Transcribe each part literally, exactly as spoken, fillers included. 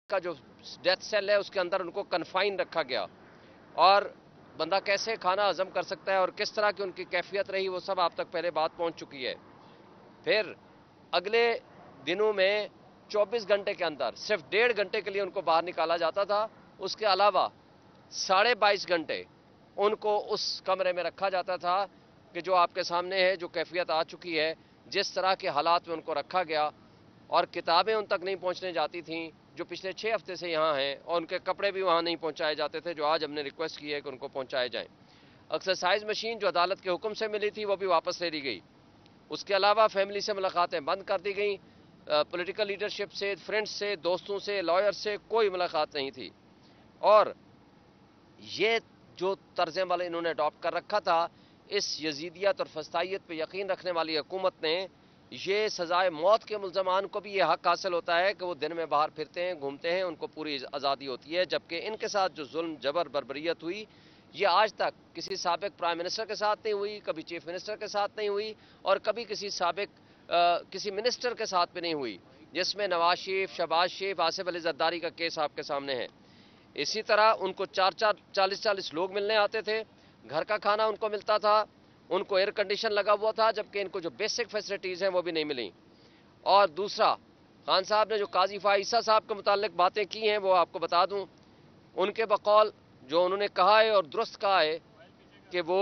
کا جو death cell ہے اس کے اندر ان کو کنفائن رکھا گیا، اور بندہ کیسے کھانا ہضم کر سکتا ہے اور کس طرح کی ان کی کیفیت رہی وہ سب آپ تک پہلے بات پہنچ چکی ہے۔ پھر اگلے دنوں میں چوبیس گھنٹے کے اندر صرف ڈیڑھ گھنٹے کے لیے ان کو باہر نکالا جاتا تھا، اس کے علاوہ ساڑھے بائیس گھنٹے ان کو اس کمرے میں رکھا جاتا تھا کہ جو آپ کے سامنے ہے، جو کیفیت آ چکی ہے، جس طرح کے حالات میں ان کو رکھا گیا، اور کتابیں ان تک نہیں پہنچنے جاتی تھیں جو پچھلے چھ ہفتے سے یہاں ہیں، اور ان کے کپڑے بھی وہاں نہیں پہنچائے جاتے تھے جو آج ہم نے ریکویسٹ کی ہے کہ ان کو پہنچائے جائیں۔ ایکسرسائز مشین جو عدالت کے حکم سے ملی تھی وہ بھی واپس لے لی گئی۔ اس کے علاوہ فیملی سے ملاقاتیں بند کر دی گئیں، پولیٹیکل لیڈرشپ سے، فرینڈز سے، دوستوں سے، لائر سے کوئی ملاقات نہیں تھی۔ اور یہ جو طرز عمل انہوں نے اڈاپٹ کر رکھا تھا، اس یزیدیت اور فسطائیت پہ یقین رکھنے والی حکومت نے یہ سزائے موت کے ملزمان کو بھی یہ حق حاصل ہوتا ہے کہ وہ دن میں باہر پھرتے ہیں، گھومتے ہیں، ان کو پوری آزادی ہوتی ہے، جبکہ ان کے ساتھ جو ظلم جبر بربریت ہوئی یہ آج تک کسی سابق پرائم منسٹر کے ساتھ نہیں ہوئی، کبھی چیف منسٹر کے ساتھ نہیں ہوئی، اور کبھی کسی سابق کسی منسٹر کے ساتھ بھی نہیں ہوئی، جس میں نواز شریف، شہباز شریف، آصف علی زرداری کا کیس آپ کے سامنے ہے۔ اسی طرح ان کو چار چار چالیس چالیس لوگ ملنے آتے تھے، گھر کا کھانا ان کو ملتا تھا، ان کو ایئر کنڈیشن لگا ہوا تھا، جبکہ ان کو جو بیسک فیسلٹیز ہیں وہ بھی نہیں ملیں۔ اور دوسرا، خان صاحب نے جو قاضی فائزہ صاحب کے متعلق باتیں کی ہیں وہ آپ کو بتا دوں، ان کے بقول جو انہوں نے کہا ہے اور درست کہا ہے کہ وہ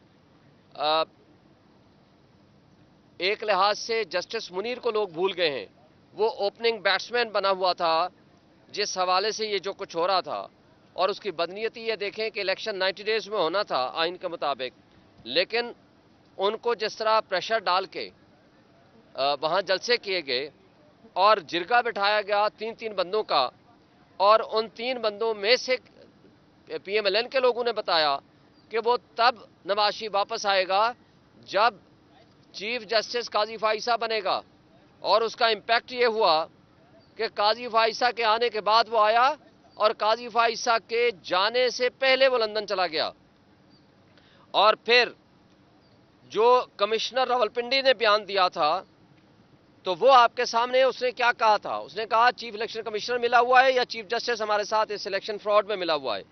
ایک لحاظ سے جسٹس منیر کو لوگ بھول گئے ہیں، وہ اوپننگ بیٹسمین بنا ہوا تھا جس حوالے سے یہ جو کچھ ہو رہا تھا، اور اس کی بدنیتی یہ دیکھیں کہ الیکشن نائنٹی ڈیز میں ہونا تھا آئین کے مطابق، لیکن ان کو جس طرح پریشر ڈال کے وہاں جلسے کیے گئے اور جرگہ بٹھایا گیا تین تین بندوں کا، اور ان تین بندوں میں سے پی ایم ایل این کے لوگوں نے بتایا کہ وہ تب نواز شریف واپس آئے گا جب چیف جسٹس قاضی فائزہ بنے گا، اور اس کا امپیکٹ یہ ہوا کہ قاضی فائزہ کے آنے کے بعد وہ آیا، اور قاضی فائزہ کے جانے سے پہلے وہ لندن چلا گیا۔ اور پھر جو کمشنر راولپنڈی نے بیان دیا تھا تو وہ آپ کے سامنے اس نے کیا کہا تھا، اس نے کہا چیف الیکشن کمشنر ملا ہوا ہے یا چیف جسٹس ہمارے ساتھ اس الیکشن فراڈ میں ملا ہوا ہے،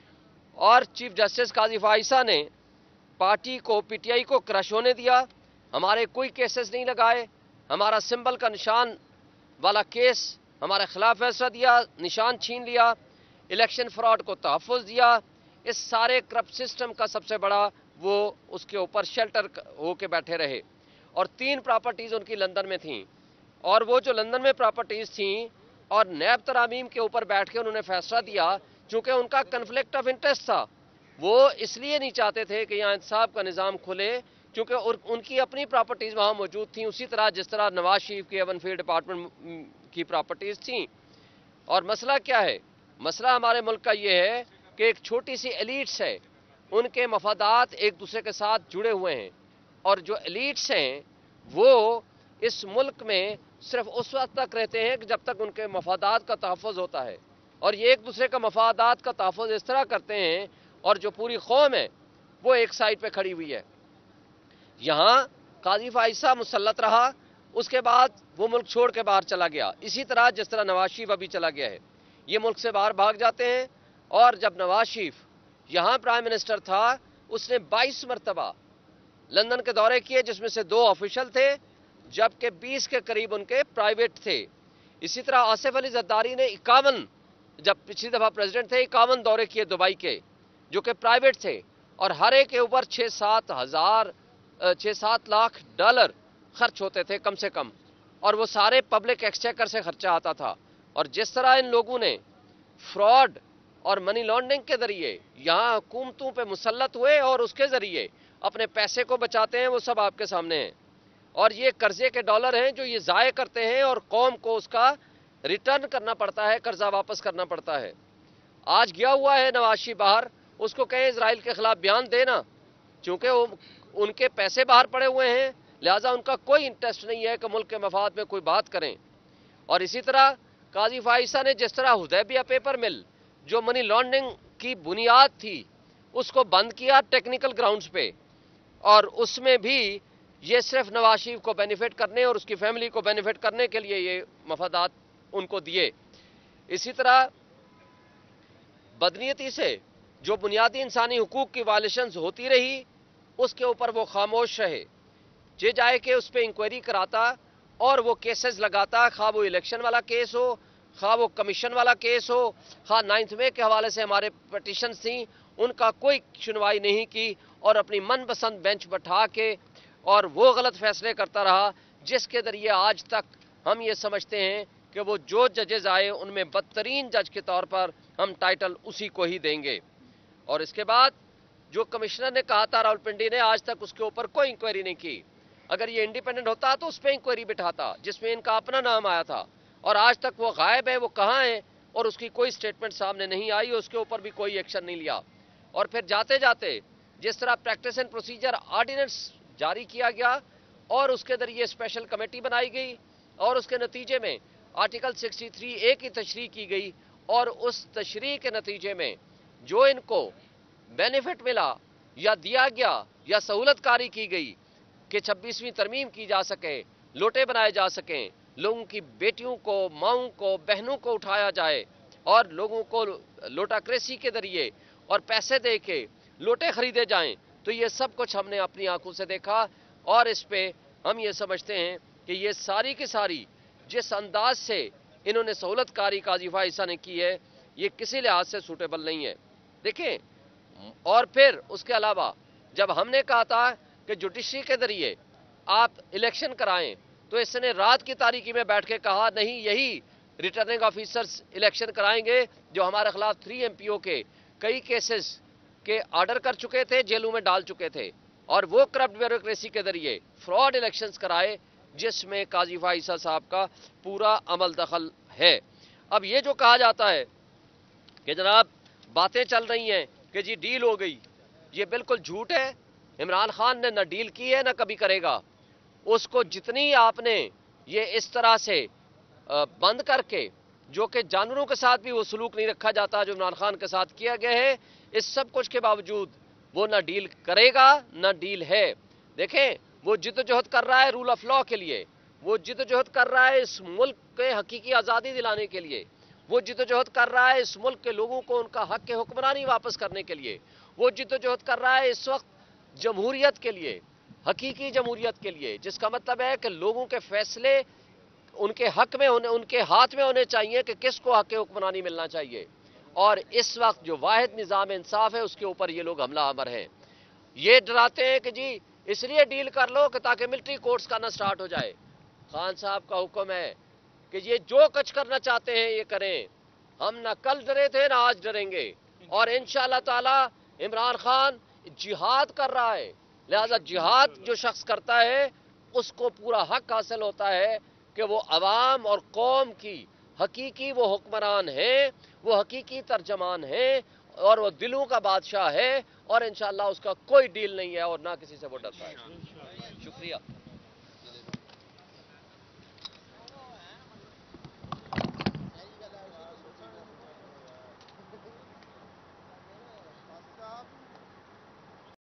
اور چیف جسٹس قاضی فائزہ نے پارٹی کو، پی ٹی آئی کو کرش ہونے دیا، ہمارے کوئی کیسز نہیں لگائے، ہمارا سمبل کا نشان والا کیس ہمارے خلاف فیصلہ دیا، نشان چھین لیا، الیکشن فراڈ کو تحفظ دیا، اس سارے کرپٹ سسٹم کا سب سے بڑا وہ اس کے اوپر شیلٹر ہو کے بیٹھے رہے۔ اور تین پراپرٹیز ان کی لندن میں تھیں، اور وہ جو لندن میں پراپرٹیز تھیں اور نیب ترامیم کے اوپر بیٹھ کے انہوں نے فیصلہ دیا، چونکہ ان کا کنفلکٹ آف انٹرسٹ تھا، وہ اس لیے نہیں چاہتے تھے کہ یہاں انصاف کا نظام کھلے کیونکہ ان کی اپنی پراپرٹیز وہاں موجود تھیں، اسی طرح جس طرح نواز شریف کی ایون فیلڈ ڈپارٹمنٹ کی پراپرٹیز تھیں۔ اور مسئلہ کیا ہے؟ مسئلہ ہمارے ملک کا یہ ہے کہ ایک چھوٹی سی ایلیٹس ہے، ان کے مفادات ایک دوسرے کے ساتھ جڑے ہوئے ہیں، اور جو ایلیٹس ہیں وہ اس ملک میں صرف اس وقت تک رہتے ہیں کہ جب تک ان کے مفادات کا تحفظ ہوتا ہے، اور یہ ایک دوسرے کا مفادات کا تحفظ اس طرح کرتے ہیں، اور جو پوری قوم ہے وہ ایک سائڈ پہ کھڑی ہوئی ہے۔ یہاں قاضی فائزہ مسلط رہا، اس کے بعد وہ ملک چھوڑ کے باہر چلا گیا، اسی طرح جس طرح نواز شریف ابھی چلا گیا ہے، یہ ملک سے باہر بھاگ جاتے ہیں۔ اور جب نواز شریف یہاں پرائم منسٹر تھا اس نے بائیس مرتبہ لندن کے دورے کیے، جس میں سے دو آفیشل تھے جبکہ بیس کے قریب ان کے پرائیویٹ تھے۔ اسی طرح آصف علی زرداری نے اکاون، جب پچھلی دفعہ پریزیڈنٹ تھے، اکاون دورے کیے دبئی کے جو کہ پرائیویٹ تھے، اور ہر ایک کے اوپر چھ سات ہزار چھ سات لاکھ ڈالر خرچ ہوتے تھے کم سے کم، اور وہ سارے پبلک ایکسچیکر سے خرچہ آتا تھا۔ اور جس طرح ان لوگوں نے فراڈ اور منی لانڈرنگ کے ذریعے یہاں حکومتوں پہ مسلط ہوئے اور اس کے ذریعے اپنے پیسے کو بچاتے ہیں، وہ سب آپ کے سامنے ہیں۔ اور یہ قرضے کے ڈالر ہیں جو یہ ضائع کرتے ہیں، اور قوم کو اس کا ریٹرن کرنا پڑتا ہے، قرضہ واپس کرنا پڑتا ہے۔ آج گیا ہوا ہے نواز شریف باہر، اس کو کہیں اسرائیل کے خلاف بیان دینا، چونکہ ان کے پیسے باہر پڑے ہوئے ہیں، لہٰذا ان کا کوئی انٹرسٹ نہیں ہے کہ ملک کے مفاد میں کوئی بات کریں۔ اور اسی طرح قاضی فائزہ نے جس طرح حدیبیہ پیپر مل جو منی لانڈرنگ کی بنیاد تھی اس کو بند کیا ٹیکنیکل گراؤنڈز پہ، اور اس میں بھی یہ صرف نواز شریف کو بینیفٹ کرنے اور اس کی فیملی کو بینیفٹ کرنے کے لیے یہ مفادات ان کو دیے۔ इसी तरह बदनीयती से जो बुनियादी इंसानी हुकूक की वायलेशंस होती रही उसके ऊपर वो खामोश रहे, जे जाए कि उस पर इंक्वायरी कराता और वो केसेस लगाता, खा वो इलेक्शन वाला केस हो, खा वो कमीशन वाला केस हो, खा नाइन्थ में के हवाले से हमारे पटिशन थी, उनका कोई सुनवाई नहीं की और अपनी मनपसंद बेंच बैठा के और वो गलत फैसले करता रहा, जिसके जरिए आज तक हम ये समझते हैं कि वो जो जजेज आए उनमें बदतरीन जज के तौर पर हम टाइटल उसी को ही देंगे। और इसके बाद जो कमिश्नर ने कहा था रावलपिंडी ने, आज तक उसके ऊपर कोई इंक्वायरी नहीं की। अगर ये इंडिपेंडेंट होता तो उस पर इंक्वायरी बिठाता जिसमें इनका अपना नाम आया था, और आज तक वो गायब है, वो कहाँ है और उसकी कोई स्टेटमेंट सामने नहीं आई, उसके ऊपर भी कोई एक्शन नहीं लिया। और फिर जाते जाते जिस तरह प्रैक्टिस एंड प्रोसीजर ऑर्डिनेंस जारी किया गया और उसके जरिए स्पेशल कमेटी बनाई गई और उसके नतीजे में आर्टिकल तिरसठ ए की तशरीह की गई, और उस तशरीह के नतीजे में जो इनको बेनिफिट मिला या दिया गया या सहूलतकारी की गई कि छब्बीसवीं तरमीम की जा सके, लोटे बनाए जा सकें, लोगों की बेटियों को, माओं को, बहनों को उठाया जाए और लोगों को लोटाक्रेसी के जरिए और पैसे दे के लोटे खरीदे जाएं, तो ये सब कुछ हमने अपनी आंखों से देखा। और इस पे हम ये समझते हैं कि ये सारी की सारी जिस अंदाज से इन्होंने सहूलतकारी काजी फाइसा ने की है, ये किसी लिहाज से सूटेबल नहीं है। देखें, और फिर उसके अलावा जब हमने कहा था कि जुडिशरी के जरिए आप इलेक्शन कराएं, तो इसने रात की तारीकी में बैठ के कहा नहीं, यही रिटर्निंग ऑफिसर्स इलेक्शन कराएंगे जो हमारे खिलाफ थ्री एम पी ओ के कई केसेस के ऑर्डर कर चुके थे, जेलों में डाल चुके थे, और वो करप्ट ब्यूरोक्रेसी के जरिए फ्रॉड इलेक्शंस कराए जिसमें काजी फाइसा साहब का पूरा अमल दखल है। अब ये जो कहा जाता है कि जनाब बातें चल रही हैं कि जी डील हो गई, ये बिल्कुल झूठ है। इमरान खान ने न डील की है न कभी करेगा। उसको जितनी आपने ये इस तरह से बंद करके, जो कि जानवरों के साथ भी वो सलूक नहीं रखा जाता जो इमरान खान के साथ किया गया है, इस सब कुछ के बावजूद वो न डील करेगा न डील है। देखें, वो जिद्दोजहद कर रहा है रूल ऑफ लॉ के लिए, वो जिद्दोजहद कर रहा है इस मुल्क के हकीकी आज़ादी दिलाने के लिए, वो जिद्दोजहद कर रहा है इस मुल्क के लोगों को उनका हक के हुक्मरानी वापस करने के लिए, वो जिद्दोजहद कर रहा है इस वक्त जमहूरियत के लिए, हकीकी जमहूरियत के लिए, जिसका मतलब है कि लोगों के फैसले उनके हक में होने, उनके हाथ में होने चाहिए कि किसको हक के हुक्मरानी मिलना चाहिए। और इस वक्त जो वाहिद निज़ाम इंसाफ है उसके ऊपर ये लोग हमला आवर हैं। ये डराते हैं कि जी इसलिए डील कर लो कि ताकि मिलिट्री कोर्ट्स का ना स्टार्ट हो जाए। खान साहब का हुक्म है कि ये जो कुछ करना चाहते हैं ये करें, हम ना कल डरे थे ना आज डरेंगे, और इंशाअल्लाह ताला इमरान खान जिहाद कर रहा है, लिहाजा जिहाद जो शख्स करता है उसको पूरा हक हासिल होता है कि वो अवाम और कौम की हकीकी वो हुक्मरान है, वो हकीकी तर्जमान है और वो दिलों का बादशाह है, और इंशाअल्लाह उसका कोई डील नहीं है और ना किसी से वो डरता है। शुक्रिया।